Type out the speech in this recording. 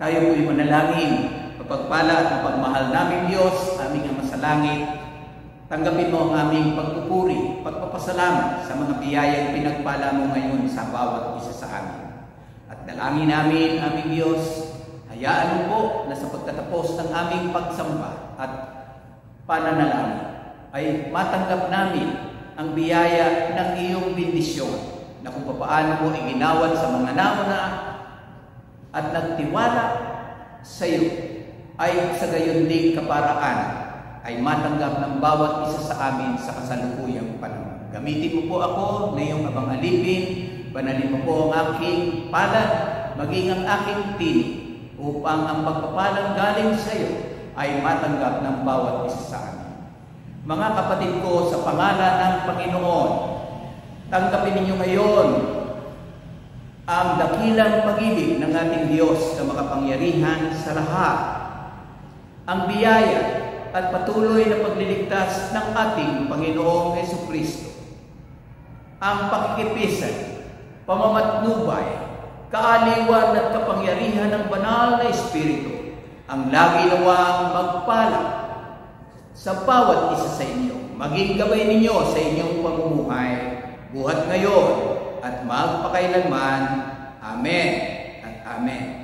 Tayo po'y manalangin. Kapagpala at mapagmahal namin Diyos, aming Ama sa langit, tanggapin mo ang aming pagpupuri, pagpapasalamat sa mga biyayang pinagpala mo ngayon sa bawat isa sa amin. At dalangin namin, aming Diyos, hayaan mo po na sa pagtatapos ng aming pagsamba at pananalangin ay matanggap namin ang biyaya ng iyong bendisyon na kung paano mo iginawad sa mga nauna at nagtiwala sa iyo ay sa gayon ding kaparaan ay matanggap ng bawat isa sa amin sa kasalukuyang panahon. Gamitin mo po ako na iyong abang alipin, banalin mo po ang aking palad, maging ang aking tinig, upang ang pagpapalang galing sa iyo ay matanggap ng bawat isa sa amin. Mga kapatid ko, sa pangalan ng Panginoon, tanggapin ninyo ngayon ang dakilang pag-ibig ng ating Diyos na makapangyarihan sa lahat, ang biyaya at patuloy na pagliligtas ng ating Panginoong Jesucristo, ang pakikipisan, pamamatnubay, kaaliwan at kapangyarihan ng banal na Espiritu, ang lagi nawang magpala sa bawat isa sa inyo, maging gabay ninyo sa inyong pamumuhay, buhat ngayon at magpakailanman. Amen at Amen.